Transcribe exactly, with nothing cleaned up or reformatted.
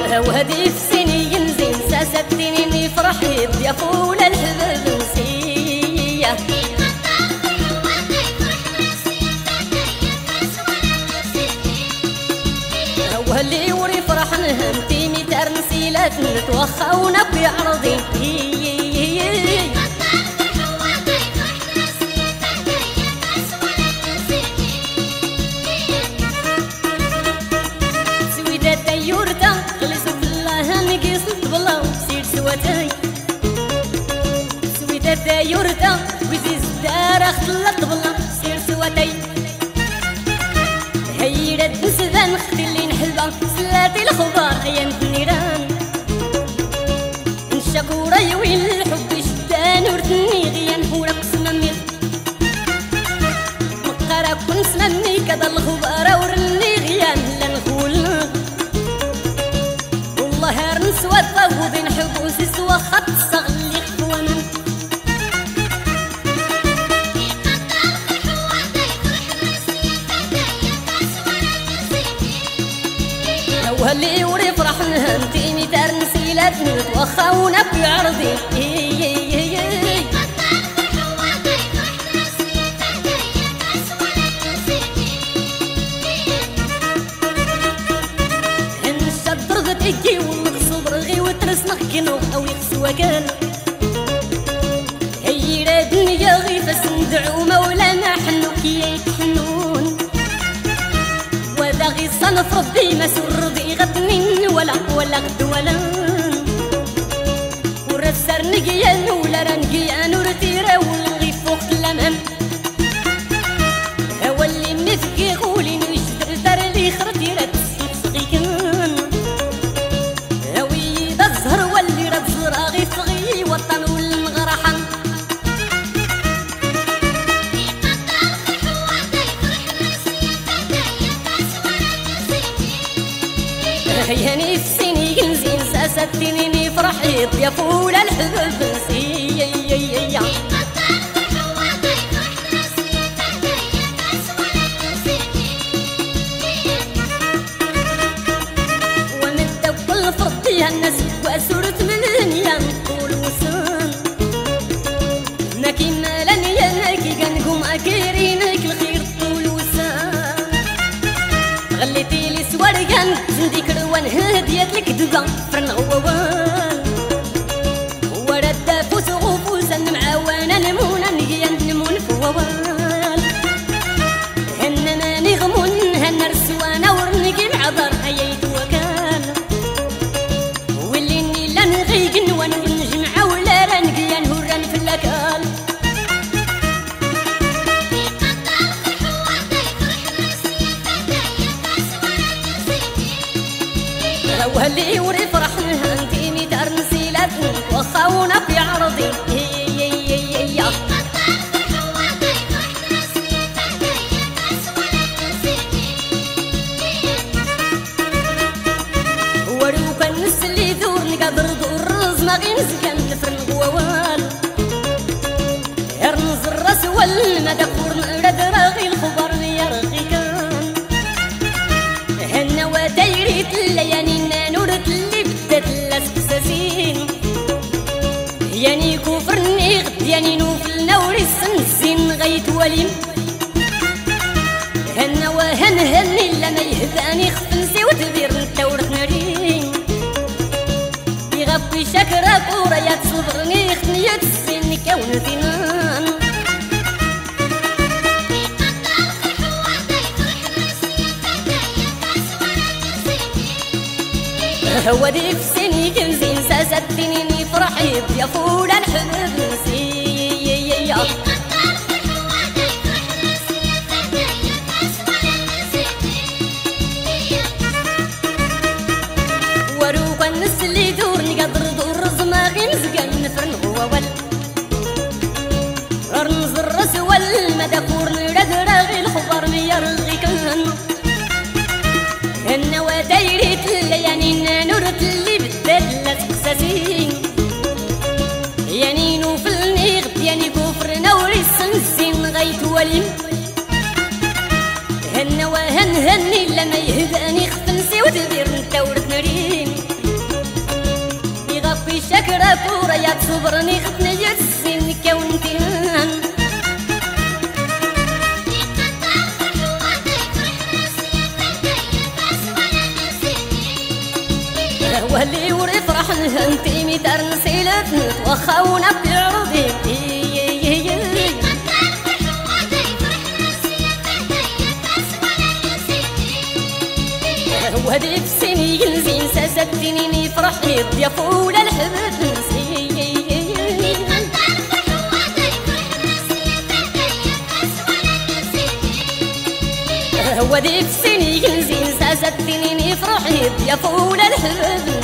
وهدي في سنين زين ساستني نفرحي ضيافونا الحباب نسيه وهاللي وري فرح نهمتي ميتار نسيلات نتوخاونا بيعرضي سويدة يورتا غلسو بالله نقيس الطبلة سير سواتاي سويدة يورتا وزيز دار اختلا الطبلة سير سواتاي هيرة نسدان اختي اللي نحبها سلاتي الخضار ايام النيران نشاكورا يوين الحب شدان ورثني غيان هورا قسمامي مقارا كون سمامي كذا الخضار ورني غيان لا نقول والله هار نسوى الطاوض نحبو سيسوا خط صغلي خوانا وهاللي وري فرح نهمتي ميتار نسيلات نتوخاونا بيعرضي هنشد رغتي ونقصد رغي وترسمخ كنو او يقسوا كان هيرا دنيا غي فسندعو مولانا حنو كي يحنون وذا غي صنف ربي ما سرضي غدنين ولا ولا غد ولا ورسر نقيان ولا رنقيان ورتيرا والغي فوق الامام هو اللي مفكي غولي نجدر دار لي خرتيرا تسيب صغي كان هوي ذا الزهر واللي راه الزهر غي فغي وطن والمغرحان هياني في سنين زين ساستني نفرحي ضيافونا الحباب نسيه ومدة كل فرضيها الناس واسورت من دنيا نقول وسان ما كيما لنيا ناكي كنقوم اكيرينك الخير طول وسان غليتي لي سوارقان زنديك روان هديت لك دقا فرن غووان ورا الدافوس غفوسا معاوانا نمونا نقيان نمون فووان هنا ما نغمون هنا رسوانا ورنقي معذر اييت وكان واللي نيلا نغيقن وانا ونجمع ولا رنقيان هران في اللكال وهاللي وري فرح نهانتي ميتار نسيلات وخاونا في عرضي ورو كان نسلي ذور نقدر دور رزما غي نزكان نفرن غوال يرنز الراس والمدى فورن رد راغي الخبر يرغي كان هنا ودايريت اللياني ياني كفرني غد ياني نوفل نوري السنسين غيت وليم هنا وهن هني لما يهداني خفنسي وتبير نتورث نارين يغبي شكرا كوريات صبرني خنيات السن كون ثنان هو دي في سني كنزين ساستني نفرحي ضيافونا الحباب نسيه وروكا نسلي دور نقدر دور رزما غي نزقان نفرن غوال رنز الرس والمدكور نرد راغي الخبر ميرغي كان هنا ودايريت اللياني نورت اللي بدات لا تقساسين ياني نوفلني غد ياني كفر نوري السنسين غيت وليم هنا وهن هني لما يهداني خفنسي وتدير نتورث نرين انتي ميتر نسيلت وخاونا بيعرضي وهدي في سني ينزين سازتني نفرح الضياف ولا الحبب نسي وهدي في سني ينزين سازتني نفرح الضياف ولا الحبب